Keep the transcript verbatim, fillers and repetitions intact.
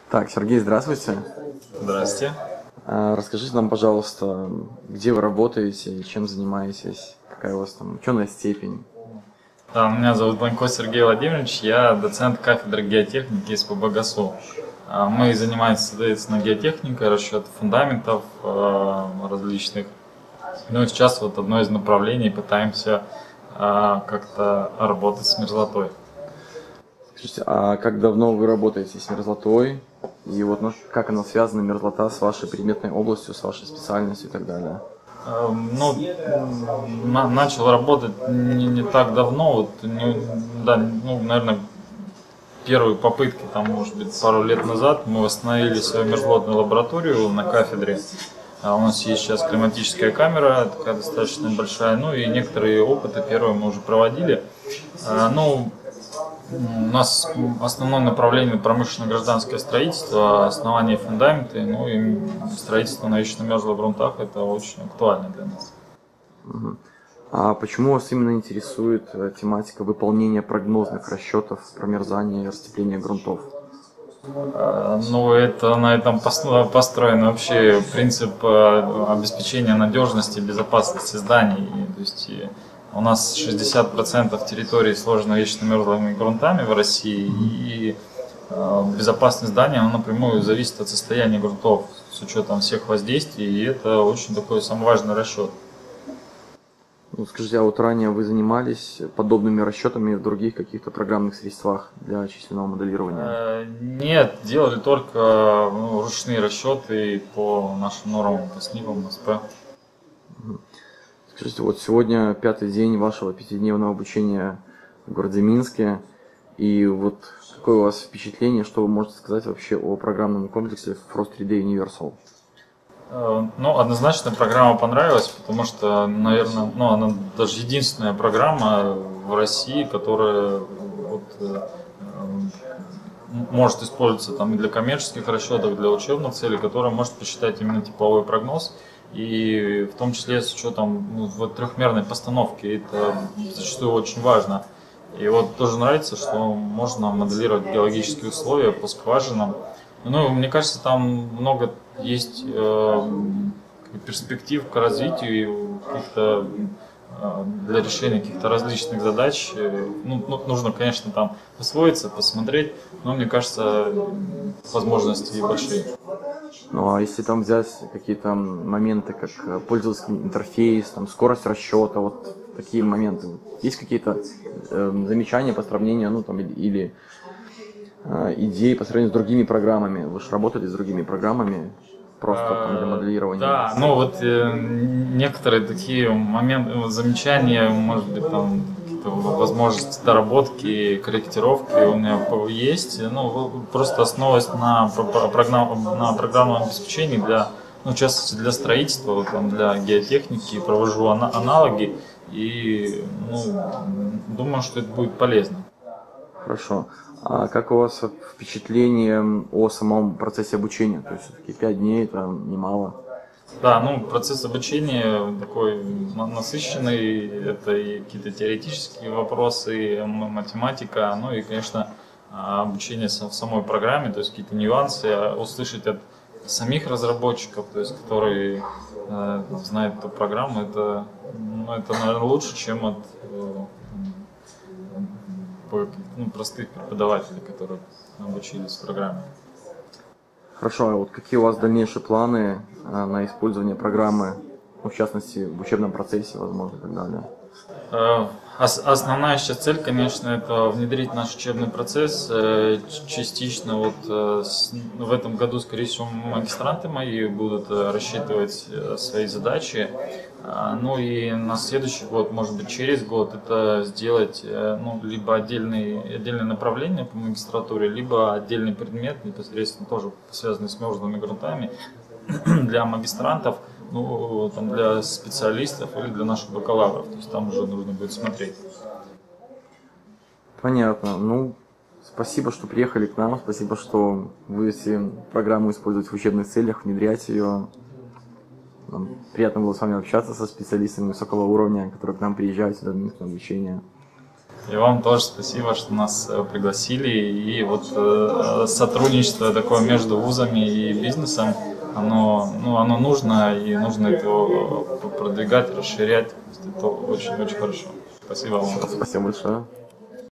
Так, Сергей, здравствуйте. Здравствуйте. А, Расскажите нам, пожалуйста, где вы работаете, чем занимаетесь, какая у вас там ученая степень? Да, меня зовут Банько Сергей Владимирович, я доцент кафедры геотехники эс пэ бэ ГАСУ. А, Мы занимаемся, соответственно, геотехникой, расчетом фундаментов э, различных. Ну и сейчас вот одно из направлений пытаемся э, как-то работать с мерзлотой. Скажите, а как давно вы работаете с мерзлотой? И вот ну, как она связана, мерзлота, с вашей предметной областью, с вашей специальностью и так далее? Э, Ну, м, на- начал работать не, не так давно, вот, не- да, ну, наверное, первые попытки, там, может быть, пару лет назад мы восстановили свою мерзлотную лабораторию на кафедре. А У нас есть сейчас климатическая камера, такая достаточно большая, ну и некоторые опыты первые мы уже проводили. А, Ну, м, у нас основное направление промышленно-гражданское строительство, основание фундаменты, ну и строительство на вечно мерзлых грунтах, это очень актуально для нас. Мгм. А почему вас именно интересует э, тематика выполнения прогнозных расчетов промерзания и растепления грунтов? А, Ну, это на этом пос- построен вообще принцип э, обеспечения надежности и безопасности зданий. И, То есть и у нас шестьдесят процентов территории сложено вечно мерзлыми грунтами в России, и э, безопасность здания она напрямую зависит от состояния грунтов с учетом всех воздействий, и это очень такой самый важный расчет. Ну, скажите, а вот ранее вы занимались подобными расчетами в других каких-то программных средствах для численного моделирования? Э, Нет, делали только ну, ручные расчеты по нашим нормам, по СНИПам, эс пэ. Скажите, вот сегодня пятый день вашего пятидневного обучения в городе Минске, и вот какое у вас впечатление, что вы можете сказать вообще о программном комплексе Frost три дэ Universal? Э, Ну, однозначно программа понравилась, потому что, наверное, ну, она даже единственная программа в России, которая вот, э, м, может использоваться там и для коммерческих расчетов, и для учебных целей, которая может посчитать именно типовой прогноз. И в том числе с учетом ну, вот трехмерной постановки, это зачастую очень важно. И вот тоже нравится, что можно моделировать геологические условия по скважинам. Ну, мне кажется, там много есть э, перспектив к развитию и каких-то э, для решения каких-то различных задач. Э, Ну, ну, нужно, конечно, там освоиться, посмотреть, но мне кажется, возможности большие. Ну а если там взять какие-то моменты, как э, пользовательский интерфейс, там, скорость расчета, вот такие моменты, есть какие-то э, замечания по сравнению, ну там или, или э, идеи по сравнению с другими программами? Вы же работали с другими программами, просто там для Э, моделирования. Да, ну вот э, некоторые такие моменты, вот замечания, может быть, там какие-то возможности доработки, корректировки у меня по- есть. Ну, в- просто основываясь на, про- про- программ, на программном обеспечении для, ну, в частности, для строительства, вот там, для геотехники, провожу ана- аналоги и ну, думаю, что это будет полезно. Хорошо. А как у вас впечатление о самом процессе обучения? То есть все-таки пять дней это немало. Да, ну процесс обучения такой на- насыщенный, это и какие-то теоретические вопросы, м- математика, ну и, конечно, а, обучение са- в самой программе, то есть какие-то нюансы а, услышать от самих разработчиков, то есть которые э, знают эту программу, это, ну, это, наверное, лучше, чем от э, м, по- ну, простых преподавателей, которые обучились программе. Хорошо, а вот какие у вас дальнейшие планы э, на использование программы, ну, в частности, в учебном процессе, возможно, и так далее? Э, ос- Основная сейчас цель, конечно, это внедрить наш учебный процесс. Э, ч- Частично вот э, с- ну, в этом году, скорее всего, магистранты мои будут э, рассчитывать э, свои задачи. А, Ну и на следующий год, может быть, через год, это сделать э, ну, либо отдельные, отдельное направление по магистратуре, либо отдельный предмет, непосредственно тоже связанный с мерзлыми грунтами для магистрантов, ну, там, для специалистов или для наших бакалавров. То есть там уже нужно будет смотреть. Понятно. Ну, спасибо, что приехали к нам, спасибо, что будете программу использовать в учебных целях, внедрять ее. Нам приятно было с вами общаться, со специалистами высокого уровня, которые к нам приезжают сюда на обучение. И вам тоже спасибо, что нас пригласили. И вот э, сотрудничество такое между вузами и бизнесом, оно, ну, оно нужно, и нужно это продвигать, расширять. Это очень-очень хорошо. Спасибо вам. Спасибо большое.